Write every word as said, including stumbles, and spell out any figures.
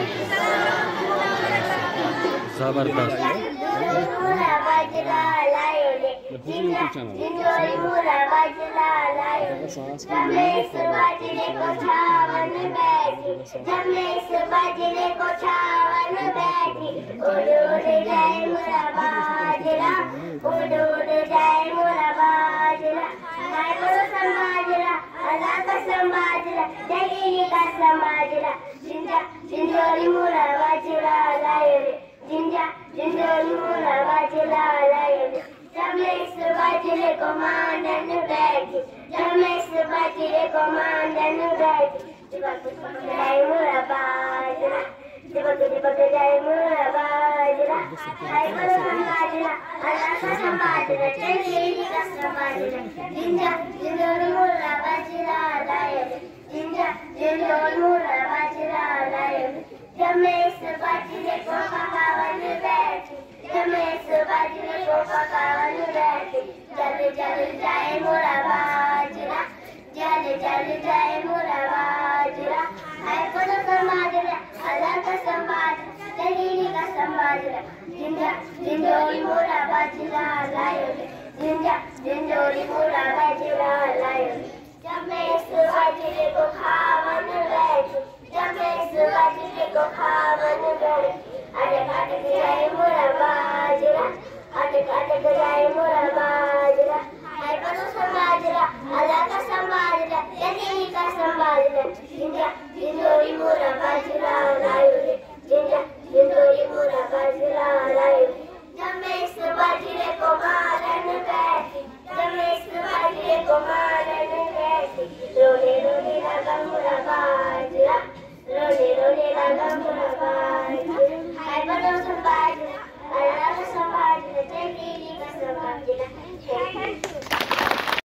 जबरदस्त Jinja, jinja, mula, bajila, lion. Jamaica, bajile, command and the bag. Jamaica, bajile, command and the bag. Jai mula, bajila. Jai mula, bajila. Jai mula, bajila. Alaka sambajila, cheli ka sambajila. Jinja, jinja, mula, bajila, lion. Jinja, jinja, mula, bajila, lion. Jamaica, bajile, command. Jamaica, bajile, command. Jal, jal, jai mula, bajila. Jal, jal, jai mula, bajila. Hai kono sambajila, alaka sambajila, cheli ka sambajila. Jinja, jinja, mula, bajila, lion. Jinja, jinja, mula, bajila, lion. Jamaica, bajile, command. Jamaica, bajile, command. Adik adik jai mula bajila, adik adik jai mula bajila. Hai kono sambajila, alaka sambajila, cheli ka sambajila. Jinja, jinja, mula, bajila, lion. Jinja, jinja, mula, bajila, lion. Jamaica, bajile, command and bag. Jamaica, bajile, command and bag. Role role laga mula bajila, role role laga mula bajila. Hai kono sambajila, alaka sambajila, cheli ka sambajila.